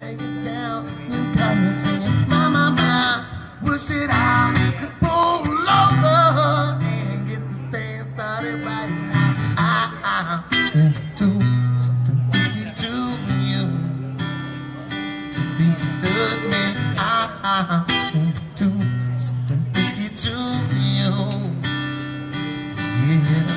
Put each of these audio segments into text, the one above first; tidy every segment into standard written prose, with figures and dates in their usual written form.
take it down. You got me singing, my, my, my. Wish that I could pull over and get this thing started right now. I do something freaky to you. Think you hurt me. I do something freaky to you. Yeah.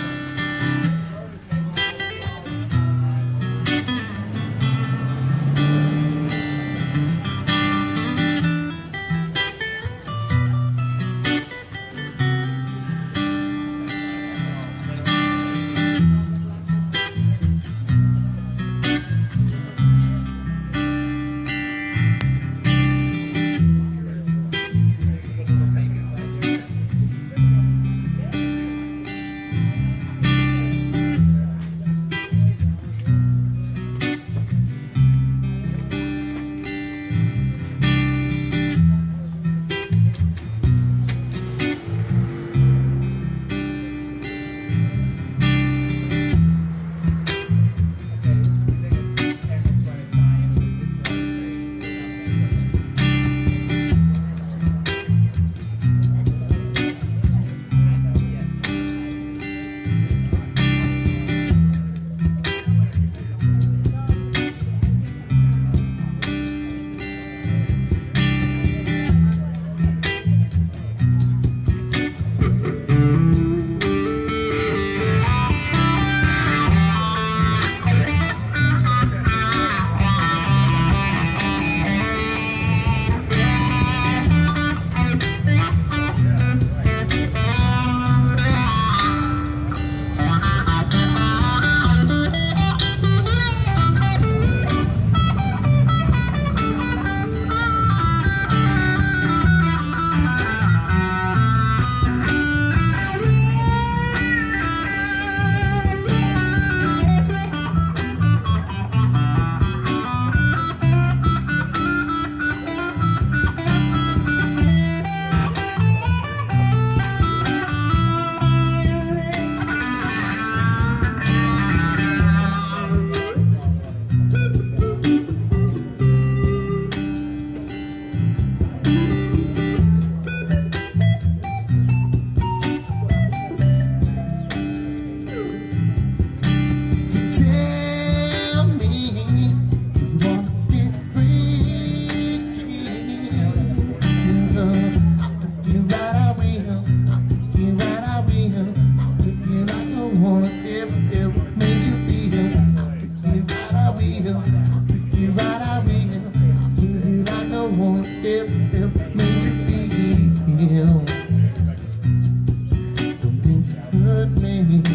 If made you feel, don't think you hurt me.